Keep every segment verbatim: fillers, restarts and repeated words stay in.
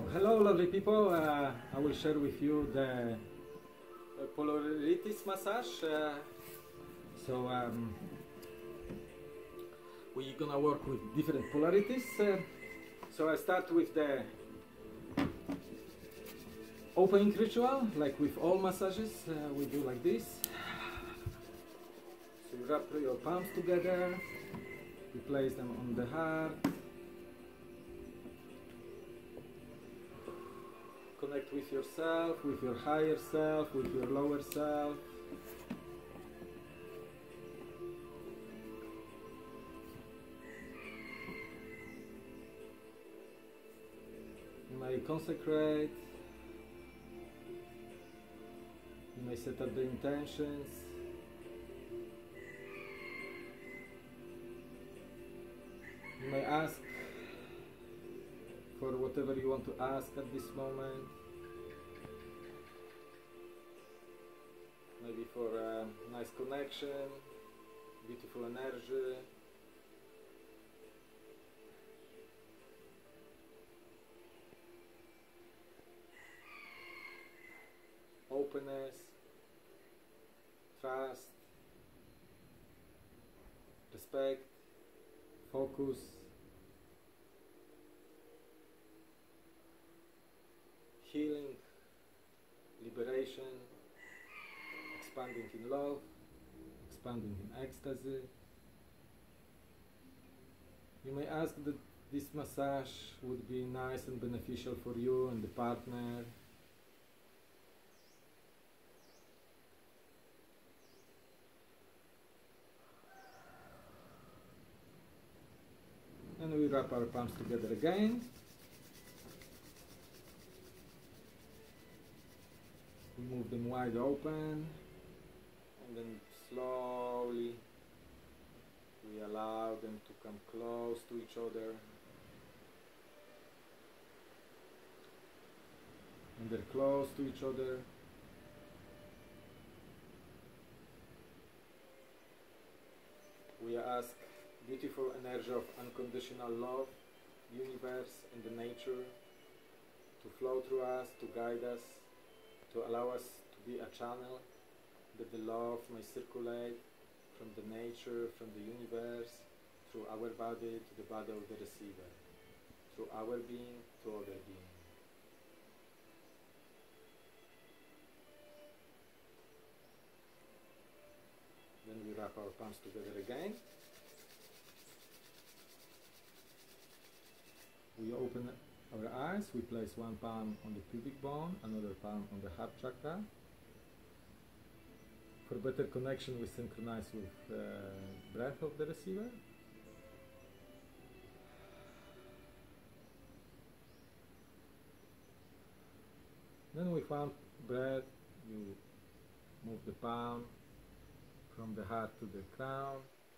Hello lovely people, uh, I will share with you the uh, Polarities massage. Uh, so um, we're gonna work with different polarities. Uh, so I start with the opening ritual, like with all massages. Uh, we do like this. So you wrap your palms together, you place them on the heart. Connect with yourself, with your higher self, with your lower self. You may consecrate. You may set up the intentions. You may ask for whatever you want to ask at this moment. Maybe for a nice connection, beautiful energy. Openness, trust, respect, focus. Healing, liberation, expanding in love, expanding in ecstasy. You may ask that this massage would be nice and beneficial for you and the partner. And we wrap our palms together again. We move them wide open, and then slowly we allow them to come close to each other. And they're close to each other. We ask beautiful energy of unconditional love, universe and the nature to flow through us, to guide us, to allow us to be a channel, that the love may circulate from the nature, from the universe, through our body to the body of the receiver, through our being to other being. Then we wrap our palms together again. We open our eyes, we place one palm on the pubic bone, another palm on the heart chakra. For better connection, we synchronize with uh, breath of the receiver. Then with one breath, you move the palm from the heart to the crown.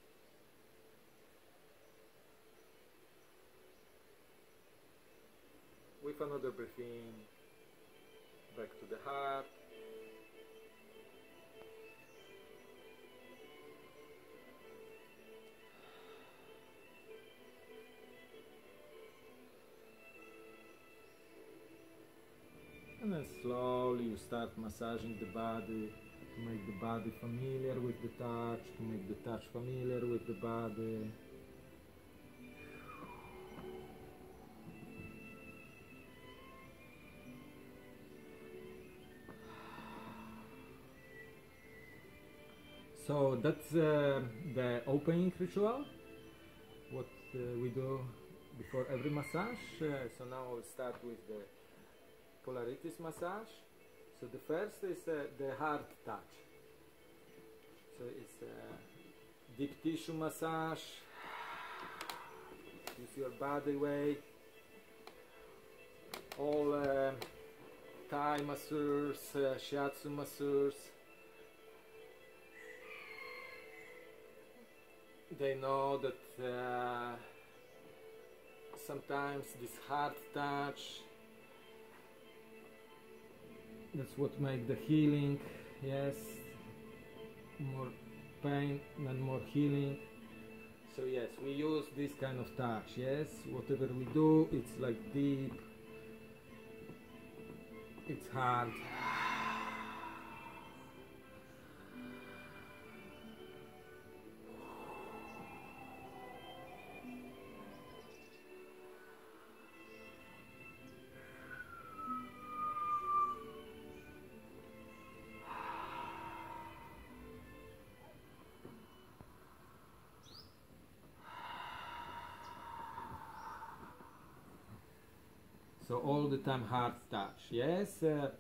With another breath in, back to the heart. And then slowly you start massaging the body to make the body familiar with the touch, to make the touch familiar with the body. So that's uh, the opening ritual, what uh, we do before every massage. Uh, so now we'll start with the Polarities massage. So the first is uh, the heart touch. So it's a deep tissue massage. Use your body weight. All uh, Thai masseurs, uh, shiatsu masseurs, they know that uh, sometimes this heart touch, that's what makes the healing. Yes, more pain and more healing. So yes, we use this kind of touch. Yes, whatever we do, it's like deep, it's hard. So all the time hard touch, yes. Uh,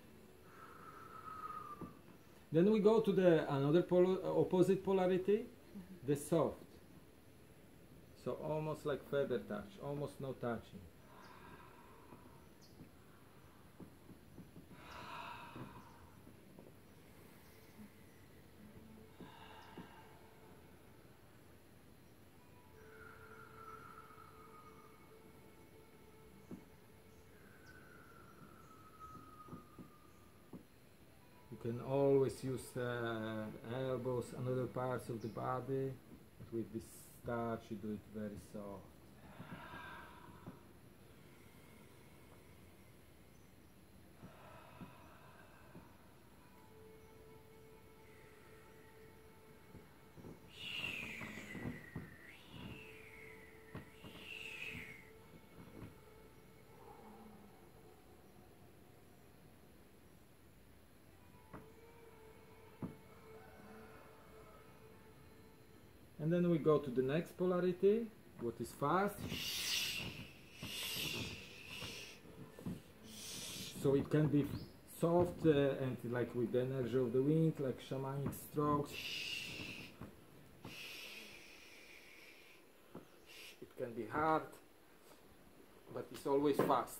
then we go to the another pol opposite polarity, mm-hmm. the soft. So almost like feather touch, almost no touching. You can always use uh, elbows and other parts of the body, but with this touch you do it very soft. And then we go to the next polarity, what is fast. So it can be soft uh, and like with the energy of the wind, like shamanic strokes. It can be hard, but it's always fast.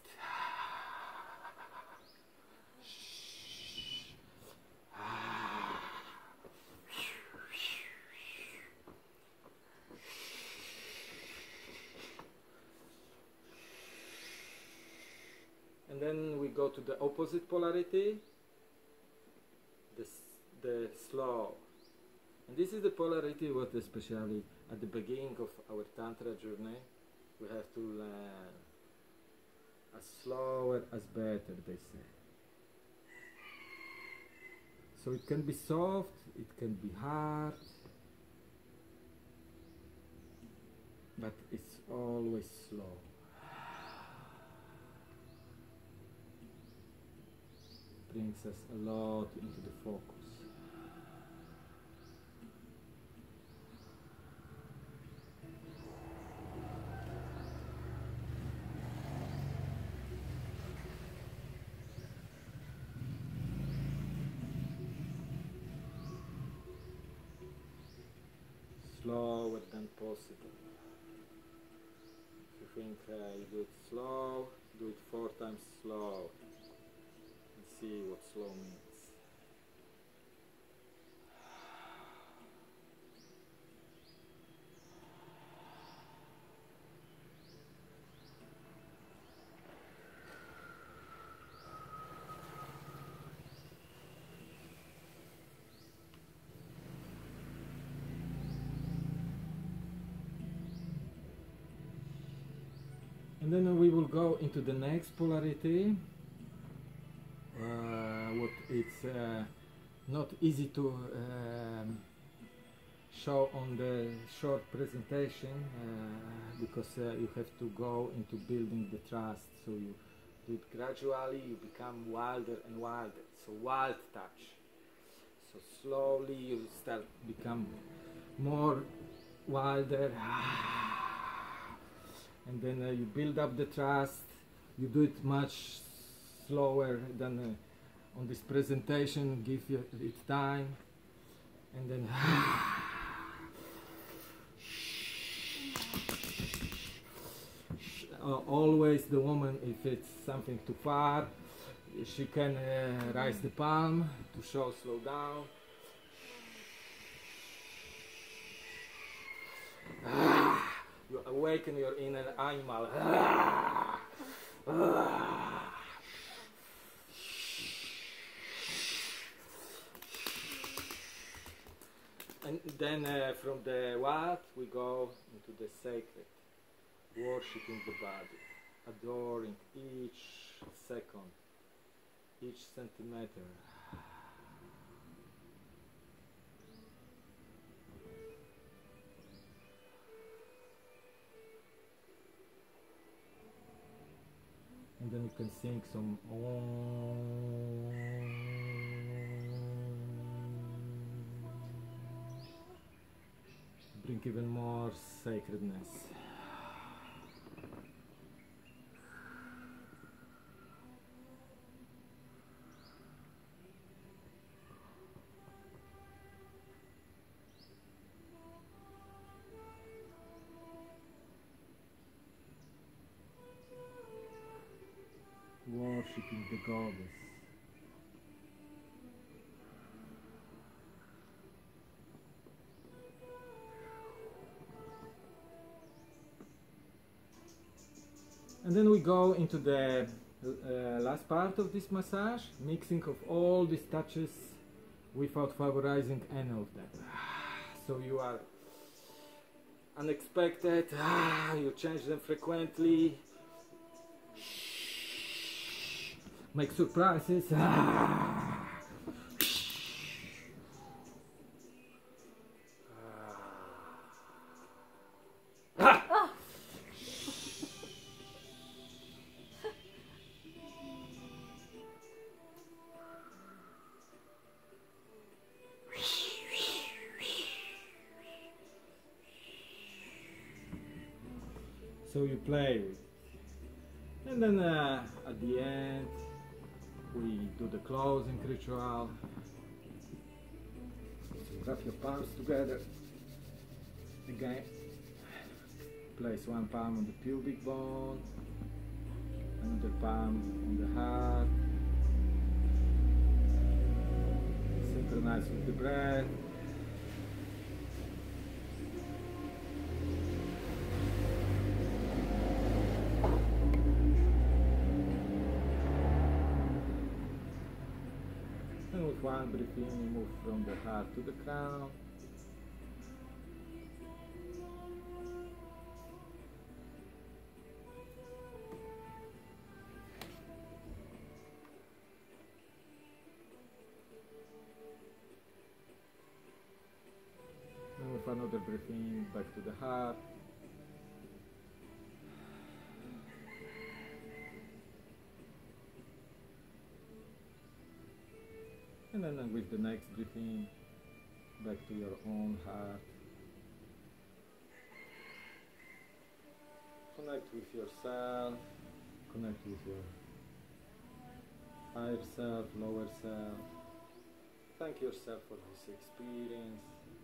And then we go to the opposite polarity, the, the slow. And this is the polarity what especially at the beginning of our Tantra journey we have to learn. As slower as better, they say. So it can be soft, it can be hard, but it's always slow. Brings us a lot into the focus. Slower than possible. If you think uh, you do it slow, do it four times slow. See what slow means. And then we will go into the next polarity. Uh, what it's uh, not easy to um, show on the short presentation uh, because uh, you have to go into building the trust. So you do it gradually, you become wilder and wilder. So wild touch. So slowly you start become more wilder, and then uh, you build up the trust. You do it much slower than uh, on this presentation, give you it time, and then uh, always the woman, if it's something too far, she can uh, raise the palm to show slow down. You awaken your inner animal. And then uh, from the what we go into the sacred, worshipping the body, adoring each second each centimeter. And then you can sing some Om. Bring even more sacredness. Worshipping the goddess. And then we go into the uh, last part of this massage, mixing of all these touches without favorizing any of them. So you are unexpected, you change them frequently, make surprises. So you play with it. And then uh, at the end we do the closing ritual. So wrap your palms together. Again, place one palm on the pubic bone, another palm on the heart. Synchronize with the breath. And with one breath in, you move from the heart to the crown. And with another breath in, back to the heart. And then with the next breath in, back to your own heart. Connect with yourself, connect with your higher self, lower self. Thank yourself for this experience.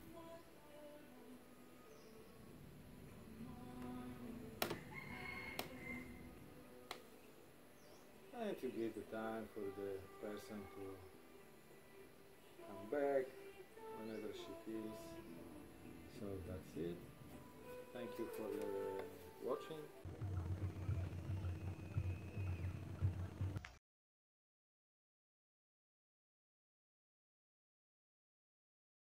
And you give the time for the person to come back whenever she feels. So that's it. Thank you for uh, watching.